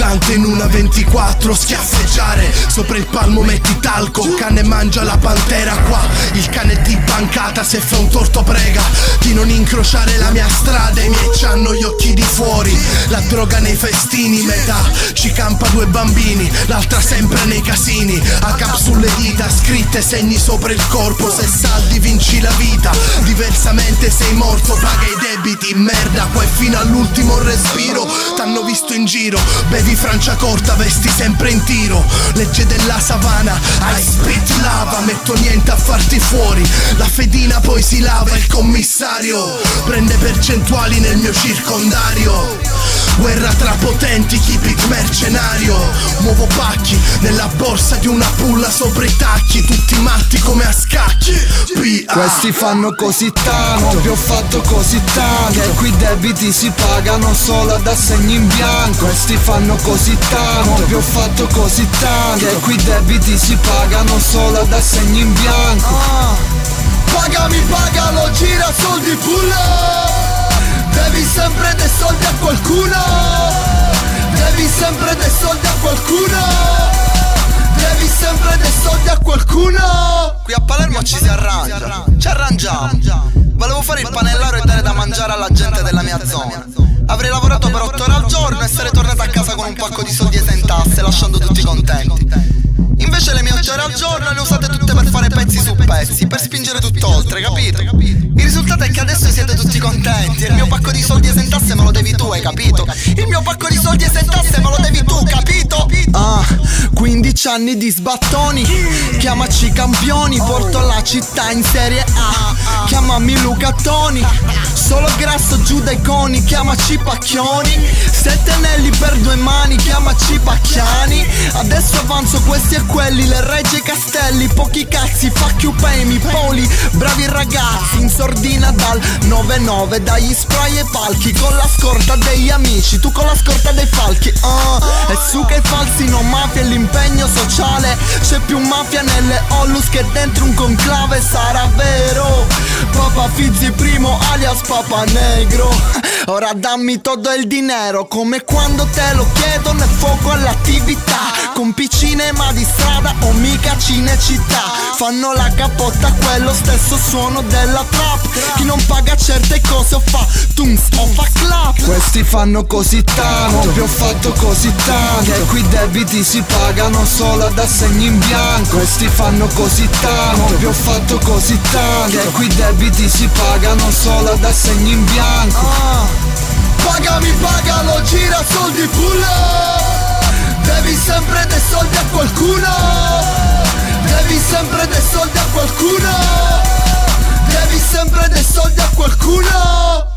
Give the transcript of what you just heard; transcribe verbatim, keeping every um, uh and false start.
gigante in una ventiquattro, schiaffeggiare sopra il palmo metti talco, cane mangia la pantera qua, il cane ti bancata, se fa un torto prega di non incrociare la mia strada, i miei c'hanno gli occhi di fuori, la droga nei festini, metà ci campa due bambini, l'altra sempre nei casini, a cap sulle dita, scritte segni sopra il corpo, se saldi vinci la vita, diversamente sei morto, paga i debiti, merda, qua è fino all'ultimo respiro, t'hanno visto in giro, bevi Franciacorta, vesti sempre in tiro, legge della savana, I spit lava, metto niente a farti fuori, la fedina poi si lava, il commissario prende percentuali nel mio circondario, guerra tra potenti, keep it mercenario, muovo pacchi nella borsa di una pulla sopra i tacchi, tutti matti come a scacchi, P A. Questi fanno così tanto, vi ho fatto così tanto, che qui debiti si pagano solo ad assegni in bianco. Questi fanno così tanto, vi ho fatto così tanto, che qui debiti si pagano solo ad assegni in bianco. ah. Pagami, pagalo, gira soldi pulla, devi sempre dei soldi a qualcuno, devi sempre dei soldi a qualcuno, devi sempre dei soldi a qualcuno. Qui a Palermo ci si arrangia, ci arrangiamo. Volevo fare il panellaro e dare da mangiare alla gente della mia zona. Avrei lavorato per otto ore al giorno e sarei tornato a casa con un pacco di soldi esentasse, lasciando tutti contenti. Invece le mie otto ore al giorno le usate tutte per fare pezzi su pezzi, per spingere tutt'oltre, capito? Il risultato è che adesso siete tutti contenti e il mio pacco di soldi esentasse me lo devi tu, hai capito? Il mio pacco di soldi esentasse me lo devi tu, capito? Ah, quindici anni di sbattoni, chiamaci campioni, porto la città in Serie A, chiamami Luca Toni, solo grasso giù dai coni, chiamaci Pacchioni, sette anelli per due mani, chiamaci Pacchiani, adesso avanzo questi e quelli, le regge e castelli, pochi cazzi, fuck you pay me, poli, bravi ragazzi, in sordina dal nove nove, dagli spray ai palchi, con la scorta degli amici, tu con la scorta dei falchi, uh, e su che falsi non mafia e l'impegno sociale, c'è più mafia nelle Onlus che dentro un conclave, sarà vero, Papa Fizzi primo alias Papa Negro, ora dammi todo il dinero, come quando te lo chiedo nel fuoco all'attività, con piscine ma di strada o mica cinecittà, fanno la capotta quello stesso suono della trap, chi non paga certe cose o fa tums o fa clap. Questi fanno così tanto, vi ho fatto così tanto, che qui debiti si pagano solo ad assegni in bianco. Questi fanno così tanto, vi ho fatto così tanto, che qui debiti si pagano solo ad assegni in bianco. ah. Pagami, pagalo, gira soldi pulla, devi sempre dei soldi a qualcuno, devi sempre dei soldi a qualcuno, devi sempre dei soldi a qualcuno.